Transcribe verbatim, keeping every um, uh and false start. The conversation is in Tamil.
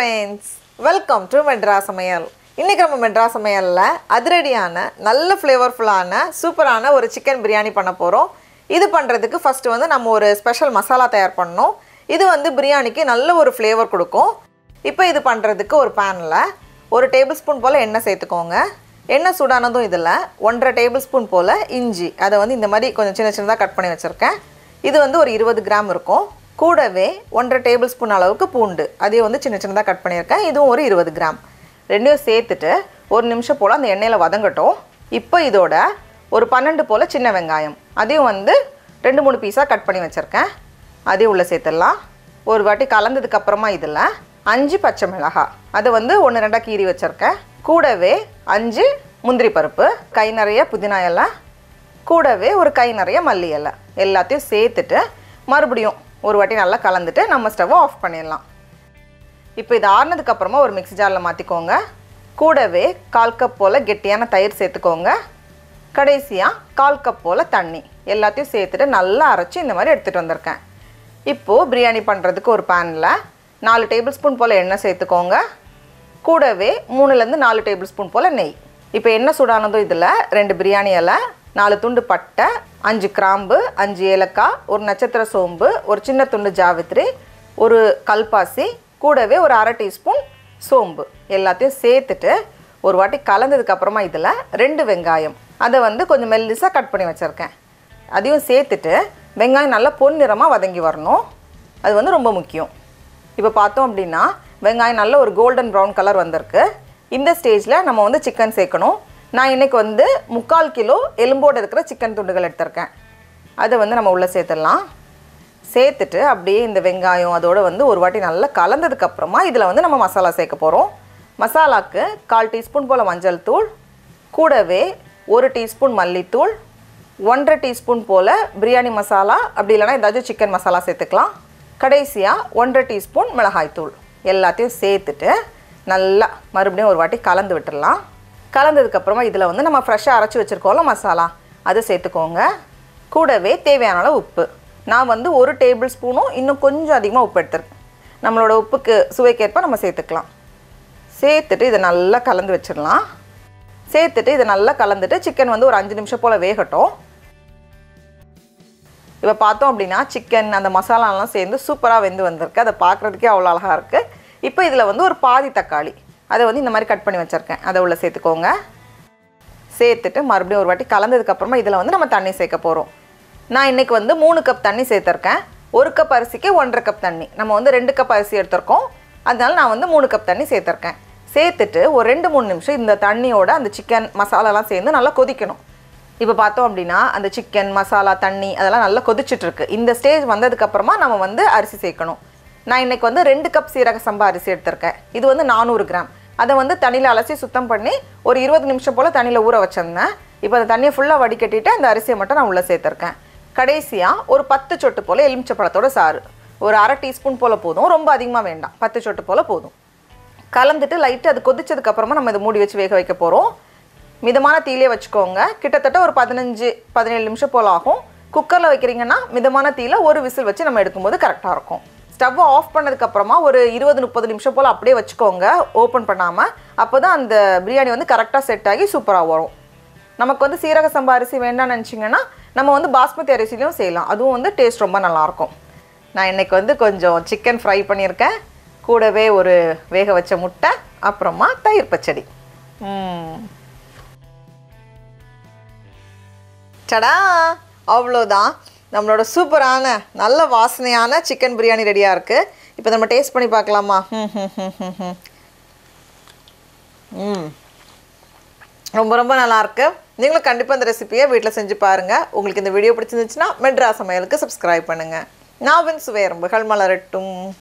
friends, welcome to Madras Samayal. இன்னைக்கு நம்ம Madras Samayalல அதிரடியான நல்ல ஃப்ளேவர்ஃபுல்லான சூப்பரான ஒரு chicken biryani பண்ண போறோம். இது பண்றதுக்கு ஃபர்ஸ்ட் வந்து நம்ம ஒரு ஸ்பெஷல் மசாலா தயார் பண்ணனும். இது வந்து பிரியாணிக்கு நல்ல ஒரு ஃப்ளேவர் கொடுக்கும். இப்போ இது பண்றதுக்கு ஒரு panல ஒரு டேபிள்ஸ்பூன் போல எண்ணெய் சேர்த்துக்கோங்க. எண்ணெய் சூடானதும் இதல one and a half tablespoon போல இஞ்சி அத வந்து இந்த மாதிரி கொஞ்சம் சின்ன சின்னதா கட் பண்ணி வச்சிருக்கேன். இது வந்து ஒரு twenty கிராம் இருக்கும். கூடவே one and a half tablespoon அளவுக்கு பூண்டு அதே வந்து சின்ன சின்னதா கட் பண்ணியிருக்கேன். இதுவும் ஒரு twenty கிராம். ரெண்டையும் சேர்த்துட்டு ஒரு நிமிஷம் போல அந்த எண்ணெயில வதங்கட்டும். இப்போ இதோட ஒரு twelve போல சின்ன வெங்காயம் அதையும் வந்து ரெண்டு மூணு பீஸா கட் பண்ணி வச்சிருக்கேன். அதே உள்ள சேர்த்தலாம். ஒரு வாட்டி கலந்ததுக்கு அப்புறமா இதல five பச்சை மிளகாய் அது வந்து one two கீறி வச்சிருக்கேன். கூடவே five முந்திரி பருப்பு, கை நிறைய புதினா இலை, கூடவே ஒரு கை நிறைய மல்லி இலை எல்லாத்தையும் சேர்த்துட்டு மறுபடியும் ஒரு வாட்டி நல்லா கலந்துட்டு நம்ம ஸ்டவ் ஆஃப் பண்ணிடலாம். இப்போ இது ஆறுனதுக்கு அப்புறமா ஒரு மிக்ஸி ஜார்ல மாத்திக்கோங்க. கூடவே கால் கப் போல கெட்டியான தயிர் சேர்த்துக்கோங்க. கடைசியா கால் கப் போல தண்ணி எல்லாத்தையும் சேர்த்துட்டு நல்லா அரைச்சு இந்த மாதிரி எடுத்துட்டு வந்திருக்கேன். இப்போ பிரியாணி பண்றதுக்கு ஒரு panல four டேபிள்ஸ்பூன் போல எண்ணெய் சேர்த்துக்கோங்க. கூடவே three ல இருந்து four டேபிள்ஸ்பூன் போல நெய். இப்போ எண்ணெய் சூடானதும் இதல ரெண்டு பிரியாணி இலை, four துண்டு பட்டை, five கிராம்பு, five ஏலக்காய், ஒரு நட்சத்திர சோம்பு, ஒரு சின்ன துண்டு ஜாவித்ரி, ஒரு கல்பாசி, கூடவே ஒரு அரை டீஸ்பூன் சோம்பு எல்லாத்தையும் சேர்த்துட்டு ஒரு வாட்டி கலந்ததுக்கு அப்புறமா இதல ரெண்டு வெங்காயம் அத வந்து கொஞ்சம் மெல்லிசா கட் பண்ணி வச்சிருக்கேன். அதையும் சேர்த்துட்டு வெங்காயம் நல்லா பொன்னிறமா வதங்கி வரணும். அது வந்து ரொம்ப முக்கியம். இப்போ பார்த்தோம் அப்படினா வெங்காயம் நல்ல ஒரு கோல்டன் பிரவுன் கலர் வந்திருக்கு. இந்த ஸ்டேஜ்ல நம்ம வந்து சிக்கன் சேர்க்கணும். நான் இன்னைக்கு வந்து முக்கால் கிலோ எலும்போட இருக்கிற சிக்கன் துண்டுகள் எடுத்துர்க்கேன். அதை வந்து நம்ம உள்ள சேர்த்தலாம். சேர்த்துட்டு அப்படியே இந்த வெங்காயம் அதோட வந்து ஒரு வாட்டி நல்லா கலந்ததுக்கு அப்புறமா இதல வந்து நம்ம மசாலா சேர்க்க போறோம். மசாலாக்கு கால் டீஸ்பூன் போல மஞ்சள் தூள், கூடவே ஒரு டீஸ்பூன் மல்லித்தூள், one and a half teaspoon போல பிரியாணி மசாலா அப்படி இல்லனா ஏதாவது சிக்கன் மசாலா சேர்த்துக்கலாம். கடைசியா one and a half teaspoon மிளகாய் தூள் எல்லாத்தையும் சேர்த்துட்டு நல்லா மறுபடியும் ஒரு வாட்டி கலந்து விட்டுறலாம். கலந்ததுக்கு அப்புறமா இதல வந்து நம்ம ஃப்ரெஷா அரைச்சு வச்சிருக்கோம்ல மசாலா அதை சேர்த்துக்கோங்க. கூடவே தேவையான அளவு உப்பு. நான் வந்து ஒரு டேபிள்ஸ்பூனும் இன்னும் கொஞ்சம் அதிகமா உப்பு எடுத்துர்க்கேன். நம்மளோட உப்புக்கு சுவைக்கேற்ப நம்ம சேர்த்துக்கலாம். சேர்த்துட்டு இத நல்லா கலந்து வச்சிரலாம். சேர்த்துட்டு இத நல்லா கலந்துட்டு சிக்கன் வந்து ஒரு five நிமிஷம் போல வேகட்டும். இப்போ பார்த்தோம் அப்படினா சிக்கன் அந்த மசாலா எல்லாம் சேர்ந்து சூப்பரா வெந்து வந்திருக்கு. அத பார்க்கிறதுக்கே அவ்வளவு அழகா இருக்கு. இப்போ இதல வந்து ஒரு பாதி தக்காளி அதை வந்து இந்த மாதிரி கட் பண்ணி வச்சிருக்கேன். அதை உள்ள சேர்த்துக்கோங்க. சேர்த்துட்டு மறுபடியும் ஒரு வாட்டி கலந்ததுக்கு அப்புறமா இதல வந்து நம்ம தண்ணி சேர்க்க போறோம். நான் இன்னைக்கு வந்து three கப் தண்ணி சேர்த்திருக்கேன். one கப் அரிசிக்கு one and a half cup தண்ணி. நம்ம வந்து two கப் அரிசி எடுத்துறோம். அதனால நான் வந்து three கப் தண்ணி சேர்த்திருக்கேன். சேர்த்துட்டு ஒரு two three நிமிஷம் இந்த தண்ணியோட அந்த சிக்கன் மசாலா எல்லாம் சேர்ந்து நல்லா கொதிக்கணும். இப்போ பார்த்தோம் அப்படினா அந்த சிக்கன் மசாலா தண்ணி அதெல்லாம் நல்லா கொதிச்சிட்டு இருக்கு. இந்த ஸ்டேஜ் வந்ததுக்கு அப்புறமா நம்ம வந்து அரிசி சேர்க்கணும். நான் இன்னைக்கு வந்து two கப் சீரக சம்பா அரிசி எடுத்துர்க்கேன். இது வந்து four hundred கிராம். அதை வந்து தண்ணில அலசி சுத்தம் பண்ணி ஒரு twenty நிமிஷம் போல தண்ணில ஊற வச்சிருந்தேன். இப்போ அந்த தண்ணியை ஃபுல்லா வடிகட்டிட்டு அந்த அரிசியை மட்டும் நான் உள்ள சேர்த்திருக்கேன். கடைசியா ஒரு ten சொட்டு போல எலுமிச்சை பழத்தோட சாறு ஒரு அரை டீஸ்பூன் போல போதும். ரொம்ப அதிகமா வேண்டாம். ten சொட்டு போல போதும். கலந்துட்டு லைட்டா அது கொதிச்சதுக்கு அப்புறமா நம்ம இத மூடி வச்சு வேக வைக்க போறோம். மிதமான தீயிலே வச்சுக்கோங்க. கிட்டத்தட்ட ஒரு fifteen seventeen நிமிஷம் போல ஆகும். குக்கர்ல வைக்கிறீங்கன்னா மிதமான தீயில ஒரு விசில் வச்சு நம்ம எடுக்கும்போது கரெக்ட்டா இருக்கும். ஸ்டவ் ஆஃப் பண்ணதுக்கு அப்புறமா ஒரு twenty thirty நிமிஷம் போல அப்படியே வச்சுக்கோங்க ஓபன் பண்ணாம. அப்பதான் அந்த பிரியாணி வந்து கரெக்ட்டா செட் ஆகி சூப்பரா வரும். நமக்கு வந்து சீரக சம்பா அரிசி வேண்டாம்னு நினைச்சீங்கன்னா நம்ம வந்து பாஸ்மதி அரிசிலயும் செய்யலாம். அதுவும் வந்து டேஸ்ட் ரொம்ப நல்லா இருக்கும். நான் இன்னைக்கு வந்து கொஞ்சம் சிக்கன் ஃப்ரை பண்ணியிருக்கேன். கூடவே ஒரு வேக வச்ச முட்டை, அப்புறமா தயிர் பச்சடி. ம். டடா! அவ்வளவுதான். நம்மளோட சூப்பரான நல்ல வாசனையான சிக்கன் பிரியாணி ரெடியா இருக்கு. இப்போ நம்ம டேஸ்ட் பண்ணி பார்க்கலாமா? ம் ம் ம் ரொம்ப ரொம்ப நல்லா இருக்கு. நீங்களும் கண்டிப்பா இந்த ரெசிபியை வீட்ல செஞ்சு பாருங்க. உங்களுக்கு இந்த வீடியோ பிடிச்சிருந்துச்சுனா மெட்ராஸ் சமையலுக்கு சப்ஸ்கிரைப் பண்ணுங்க. நாவின் சுவை எறும்புகள் மலரட்டும்.